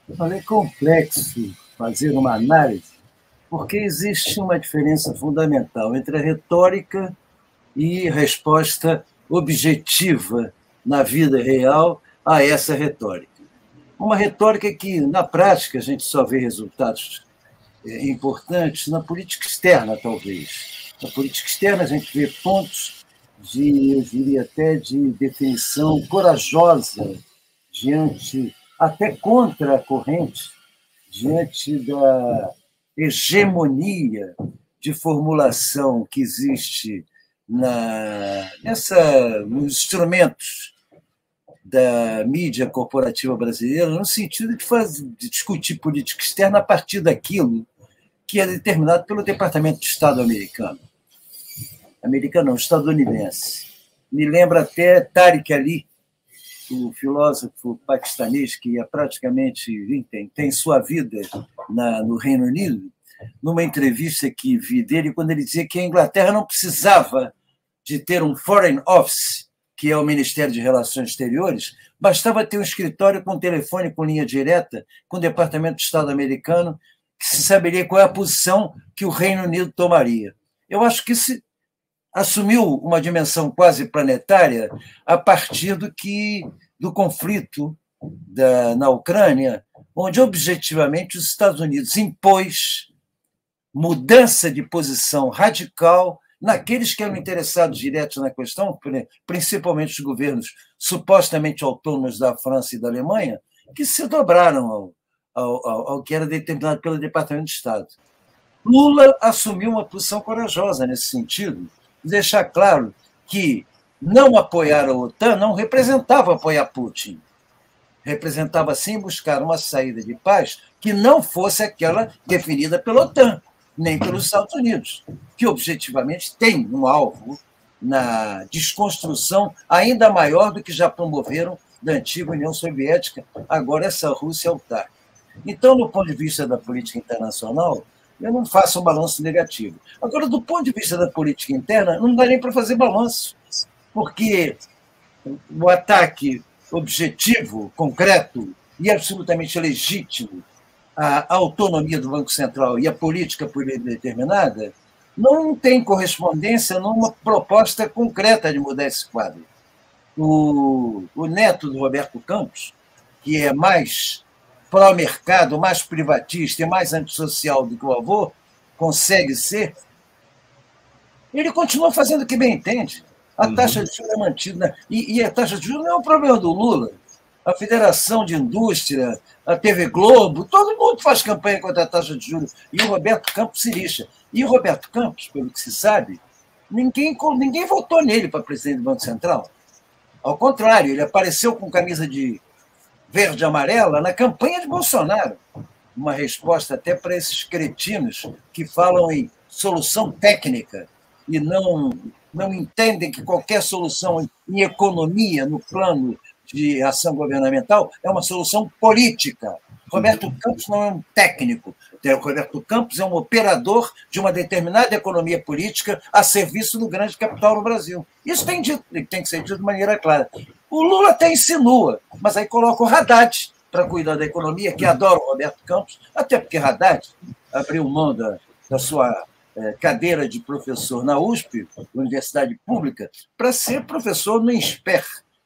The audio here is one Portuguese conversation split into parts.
Olha, é complexo fazer uma análise, porque existe uma diferença fundamental entre a retórica e resposta objetiva na vida real a essa retórica. Uma retórica que, na prática, a gente só vê resultados importantes na política externa, talvez. Na política externa, a gente vê pontos eu diria até, de definição corajosa diante, até contra a corrente, diante da hegemonia de formulação que existe nos instrumentos da mídia corporativa brasileira, no sentido de discutir política externa a partir daquilo que é determinado pelo Departamento de Estado americano. Não, estadunidense. Me lembra até Tariq Ali, o filósofo paquistanês que tem sua vida no Reino Unido, numa entrevista que vi dele, quando ele dizia que a Inglaterra não precisava de ter um Foreign Office, que é o Ministério de Relações Exteriores, bastava ter um escritório com telefone com linha direta com o Departamento de Estado americano, que se saberia qual é a posição que o Reino Unido tomaria. Eu acho que isso assumiu uma dimensão quase planetária a partir do conflito na Ucrânia, onde, objetivamente, os Estados Unidos impôs mudança de posição radical naqueles que eram interessados diretos na questão, principalmente os governos supostamente autônomos da França e da Alemanha, que se dobraram ao que era determinado pelo Departamento de Estado. Lula assumiu uma posição corajosa nesse sentido, deixar claro que não apoiar a OTAN não representava apoiar Putin. Representava, sim, buscar uma saída de paz que não fosse aquela definida pela OTAN, nem pelos Estados Unidos, que objetivamente tem um alvo na desconstrução ainda maior do que já promoveram da antiga União Soviética, agora essa Rússia autárquica. Então, do ponto de vista da política internacional, eu não faço um balanço negativo. Agora, do ponto de vista da política interna, não dá nem para fazer balanço, porque o ataque objetivo, concreto e absolutamente legítimo à autonomia do Banco Central e à política por ele determinada não tem correspondência numa proposta concreta de mudar esse quadro. O neto do Roberto Campos, que é mais pró-mercado, mais privatista e mais antissocial do que o avô consegue ser, ele continua fazendo o que bem entende. A taxa de juros é mantida. E a taxa de juros não é um problema do Lula. A Federação de Indústria, a TV Globo, todo mundo faz campanha contra a taxa de juros. E o Roberto Campos se lixa. E o Roberto Campos, pelo que se sabe, ninguém votou nele para presidente do Banco Central. Ao contrário, ele apareceu com camisa de verde e amarela na campanha de Bolsonaro. Uma resposta até para esses cretinos que falam em solução técnica e não entendem que qualquer solução em economia, no plano de ação governamental, é uma solução política. Roberto Campos não é um técnico. Roberto Campos é um operador de uma determinada economia política a serviço do grande capital no Brasil. Isso tem que ser dito de maneira clara. O Lula até insinua, mas aí coloca o Haddad para cuidar da economia, que adora o Roberto Campos, até porque Haddad abriu mão da sua cadeira de professor na USP, Universidade Pública, para ser professor no INSPER,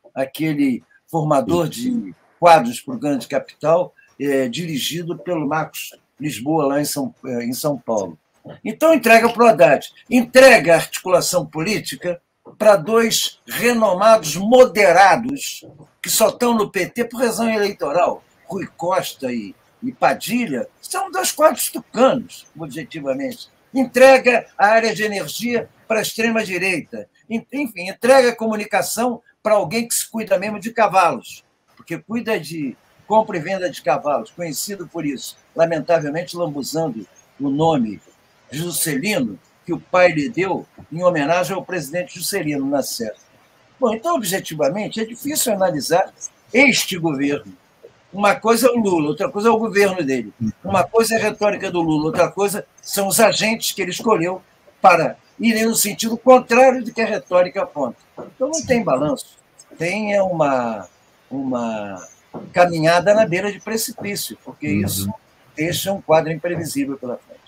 aquele formador de quadros para o grande capital, dirigido pelo Marcos Lisboa, lá em São Paulo. Então, entrega para o Haddad. Entrega a articulação política para dois renomados moderados que só estão no PT por razão eleitoral. Rui Costa e Padilha são dois quadros tucanos, objetivamente. Entrega a área de energia para a extrema-direita. Enfim, entrega a comunicação para alguém que se cuida mesmo de cavalos, porque cuida de compra e venda de cavalos, conhecido por isso, lamentavelmente lambuzando o nome Juscelino, que o pai lhe deu em homenagem ao presidente Juscelino Nasser. Bom, então, objetivamente, é difícil analisar este governo. Uma coisa é o Lula, outra coisa é o governo dele. Uma coisa é a retórica do Lula, outra coisa são os agentes que ele escolheu para irem no sentido contrário do que a retórica aponta. Então, não tem balanço. Tem uma caminhada na beira de precipício, porque isso deixa um quadro imprevisível pela frente.